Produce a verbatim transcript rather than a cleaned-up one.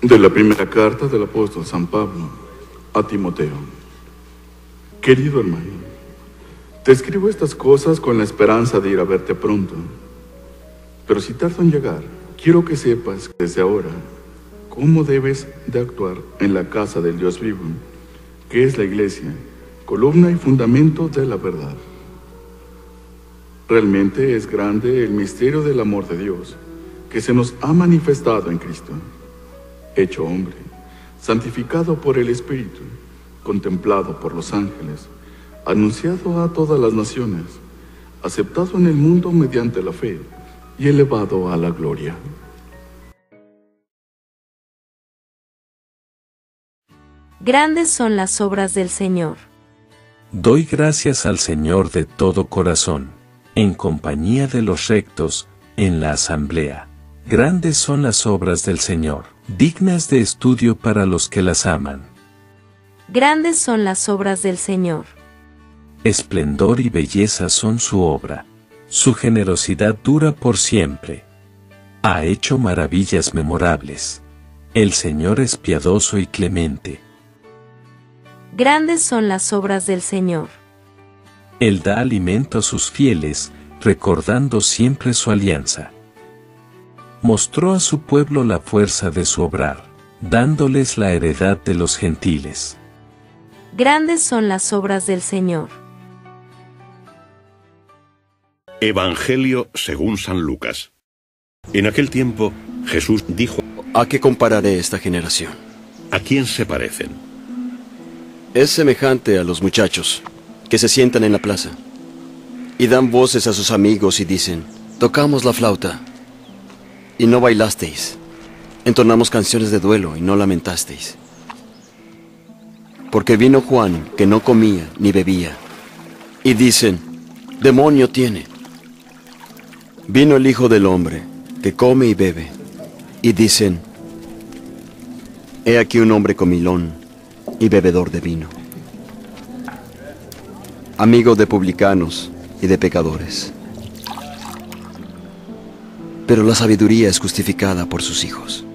De la primera carta del apóstol San Pablo a Timoteo. Querido hermano, te escribo estas cosas con la esperanza de ir a verte pronto. Pero si tardo en llegar, quiero que sepas desde ahora cómo debes de actuar en la casa del Dios vivo, que es la iglesia, columna y fundamento de la verdad. Realmente es grande el misterio del amor de Dios, que se nos ha manifestado en Cristo, hecho hombre, santificado por el Espíritu, contemplado por los ángeles, anunciado a todas las naciones, aceptado en el mundo mediante la fe y elevado a la gloria. Grandes son las obras del Señor. Doy gracias al Señor de todo corazón, en compañía de los rectos, en la asamblea. Grandes son las obras del Señor, dignas de estudio para los que las aman. Grandes son las obras del Señor. Esplendor y belleza son su obra. Su generosidad dura por siempre. Ha hecho maravillas memorables. El Señor es piadoso y clemente. Grandes son las obras del Señor. Él da alimento a sus fieles, recordando siempre su alianza. Mostró a su pueblo la fuerza de su obrar, dándoles la heredad de los gentiles. Grandes son las obras del Señor. Evangelio según San Lucas. En aquel tiempo, Jesús dijo: ¿A qué compararé esta generación? ¿A quién se parecen? Es semejante a los muchachos que se sientan en la plaza y dan voces a sus amigos y dicen: tocamos la flauta y no bailasteis, entonamos canciones de duelo y no lamentasteis. Porque vino Juan, que no comía ni bebía, y dicen: demonio tiene. Vino el Hijo del Hombre, que come y bebe, y dicen: he aquí un hombre comilón y bebedor de vino, amigo de publicanos y de pecadores. Pero la sabiduría es justificada por sus hijos.